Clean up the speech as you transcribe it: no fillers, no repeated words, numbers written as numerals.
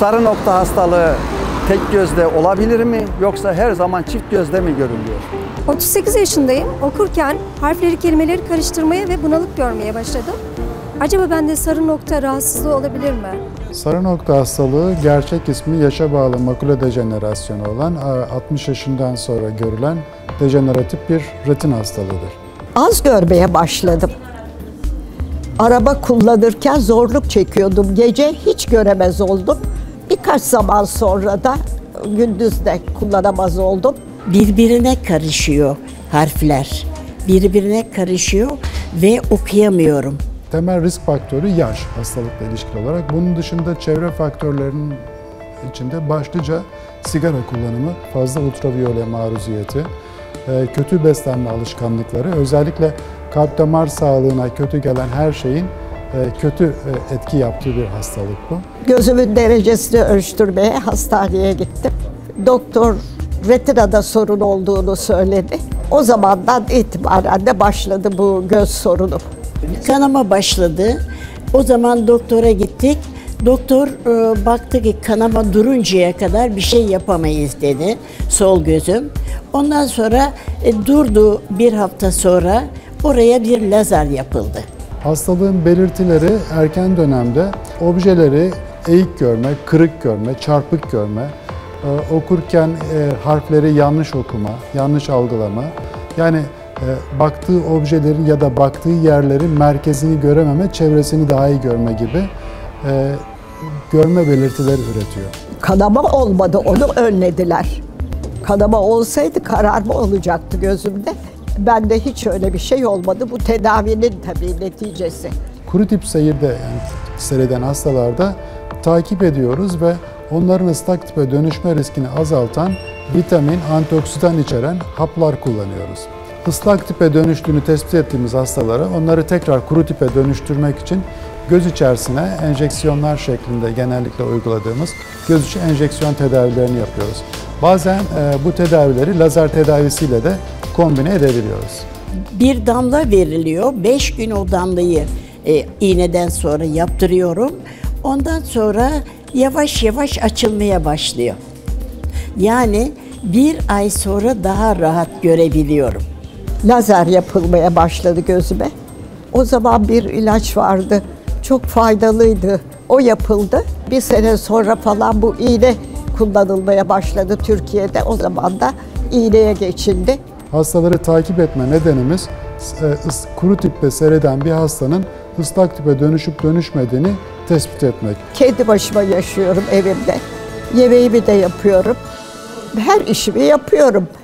Sarı nokta hastalığı tek gözde olabilir mi yoksa her zaman çift gözde mi görülüyor? 38 yaşındayım. Okurken harfleri, kelimeleri karıştırmaya ve bunalık görmeye başladım. Acaba bende sarı nokta rahatsızlığı olabilir mi? Sarı nokta hastalığı gerçek ismi yaşa bağlı makule dejenerasyonu olan 60 yaşından sonra görülen dejeneratif bir retin hastalığıdır. Az görmeye başladım. Araba kullanırken zorluk çekiyordum. Gece hiç göremez oldum. Birkaç zaman sonra da gündüz de kullanamaz oldum. Birbirine karışıyor harfler. Birbirine karışıyor ve okuyamıyorum. Temel risk faktörü yaş hastalıkla ilişkili olarak. Bunun dışında çevre faktörlerinin içinde başlıca sigara kullanımı, fazla ultraviyole maruziyeti, kötü beslenme alışkanlıkları, özellikle kalp damar sağlığına kötü gelen her şeyin kötü etki yaptığı bir hastalık bu. Gözümün derecesini ölçtürmeye hastaneye gittim. Doktor retinada sorun olduğunu söyledi. O zamandan itibaren de başladı bu göz sorunu. Kanama başladı. O zaman doktora gittik. Doktor baktı ki kanama duruncaya kadar bir şey yapamayız dedi. Sol gözüm. Ondan sonra durdu, bir hafta sonra oraya bir lazer yapıldı. Hastalığın belirtileri erken dönemde objeleri eğik görme, kırık görme, çarpık görme, okurken harfleri yanlış okuma, yanlış algılama, yani baktığı objelerin ya da baktığı yerlerin merkezini görememe, çevresini daha iyi görme gibi görme belirtileri üretiyor. Kanama olmadı, onu önlediler. Kanama olsaydı kararma olacaktı gözümde. Bende hiç öyle bir şey olmadı. Bu tedavinin tabii neticesi. Kuru tip seyirde, yani seyreden hastalarda takip ediyoruz ve onların ıslak tipe dönüşme riskini azaltan vitamin, antioksidan içeren haplar kullanıyoruz. Islak tipe dönüştüğünü tespit ettiğimiz hastalara onları tekrar kuru tipe dönüştürmek için göz içerisine enjeksiyonlar şeklinde genellikle uyguladığımız göz içi enjeksiyon tedavilerini yapıyoruz. Bazen bu tedavileri lazer tedavisiyle de kombine edebiliyoruz. Bir damla veriliyor. 5 gün o damlayı iğneden sonra yaptırıyorum. Ondan sonra yavaş yavaş açılmaya başlıyor. Yani bir ay sonra daha rahat görebiliyorum. Lazer yapılmaya başladı gözüme. O zaman bir ilaç vardı. Çok faydalıydı. O yapıldı. Bir sene sonra falan bu iğne kullanılmaya başladı Türkiye'de. O zaman da iğneye geçildi. Hastaları takip etme nedenimiz kuru tipte seyreden bir hastanın ıslak tipe dönüşüp dönüşmediğini tespit etmek. Kendi başıma yaşıyorum evimde. Yemeğimi de yapıyorum. Her işimi yapıyorum.